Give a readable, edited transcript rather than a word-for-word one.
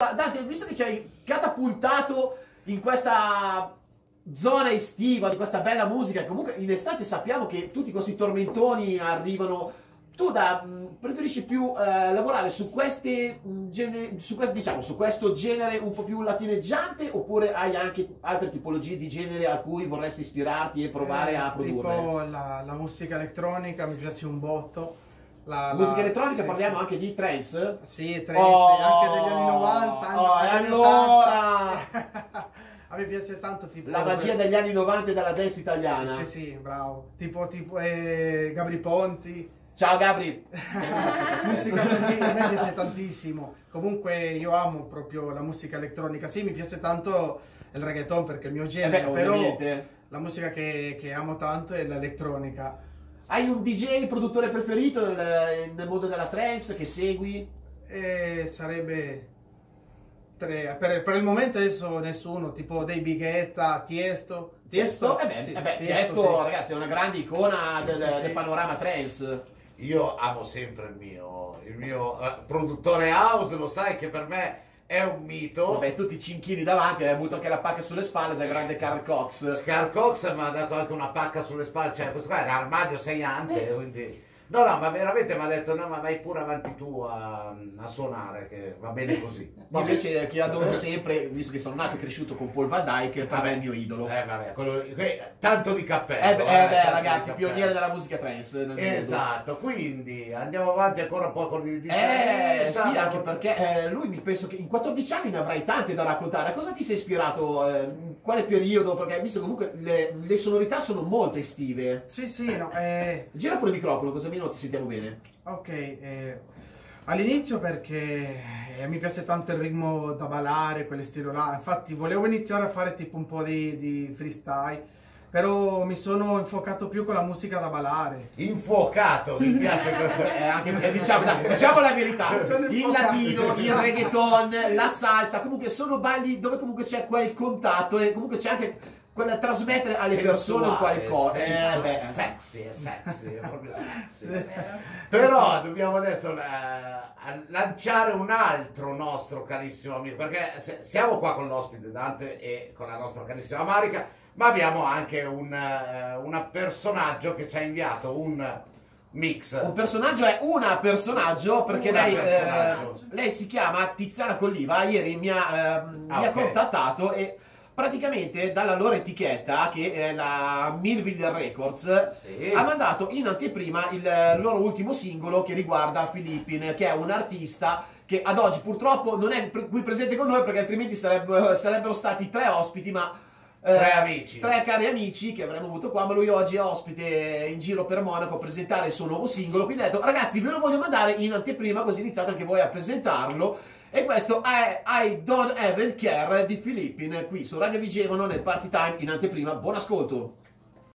Dante, visto che ci hai catapultato in questa zona estiva, di questa bella musica, comunque in estate sappiamo che tutti questi tormentoni arrivano, tu preferisci più lavorare su diciamo, su questo genere un po' più latineggiante, oppure hai anche altre tipologie di genere a cui vorresti ispirarti e provare a produrre? Tipo la musica elettronica mi piace un botto. Musica elettronica, sì, parliamo sì. anche di trance? Sì, trance, anche degli anni 90, anni allora 80. A me piace tanto tipo... la magia degli anni 90 della dance italiana. Sì, sì, bravo. Tipo Gabri Ponti. Ciao Gabri. Musica così, a me piace tantissimo. Comunque io amo proprio la musica elettronica. Sì, mi piace tanto il reggaeton perché è il mio genere, però ovviamente. la musica che amo tanto è l'elettronica. Hai un DJ, produttore preferito nel mondo della trance che segui? Sarebbe tre. Per il momento adesso nessuno, tipo David Guetta, Tiesto. Tiesto? Tiesto, sì. ragazzi, è una grande icona del panorama trance. Io amo sempre il mio produttore house, lo sai che per me è un mito. Vabbè, tutti i cinchini davanti, hai avuto anche la pacca sulle spalle del grande Carl Cox. Carl Cox mi ha dato anche una pacca sulle spalle, cioè questo qua era armadio seiante, quindi... No, ma veramente mi ha detto, no, ma vai pure avanti tu a suonare, che va bene così. Invece chi adoro sempre, visto che sono nato e cresciuto con Paul Van Dyke, per me è il mio idolo. Vabbè, tanto di cappello. Ragazzi, pioniere della musica trance. Esatto, quindi andiamo avanti ancora un po' con il sì, anche perché lui mi penso che in 14 anni ne avrai tante da raccontare. A cosa ti sei ispirato? In quale periodo? Perché hai visto comunque le sonorità sono molto estive. Sì, sì, no. Gira pure il microfono, così almeno ti sentiamo bene. Ok, all'inizio perché mi piace tanto il ritmo da ballare, quelle stile là. Infatti volevo iniziare a fare tipo un po' di freestyle, però mi sono infocato più con la musica da ballare. Infuocato, mi piace questo. Anche perché diciamo la verità, il latino, il reggaeton, la salsa, comunque sono balli dove comunque c'è quel contatto e comunque c'è anche quella trasmettere alle persone qualcosa. Sexy, è proprio sexy. Però dobbiamo adesso lanciare un altro nostro carissimo amico, perché siamo qua con l'ospite Dante e con la nostra carissima Marica, ma abbiamo anche un personaggio che ci ha inviato un mix. Un personaggio è una personaggio perché lei si chiama Tiziana Colliva, ieri mi ha contattato e praticamente dalla loro etichetta, che è la Millville Records, sì, ha mandato in anteprima il loro ultimo singolo che riguarda Filippin, che è un artista che ad oggi purtroppo non è qui presente con noi perché altrimenti sarebbero stati 3 ospiti, ma tre cari amici che avremmo avuto qua, ma lui oggi è ospite in giro per Monaco a presentare il suo nuovo singolo, quindi ha detto ragazzi ve lo voglio mandare in anteprima così iniziate anche voi a presentarlo. E questo è I Don't Even Care di Filippin qui su Radio Vigevano nel Party Time in anteprima. Buon ascolto!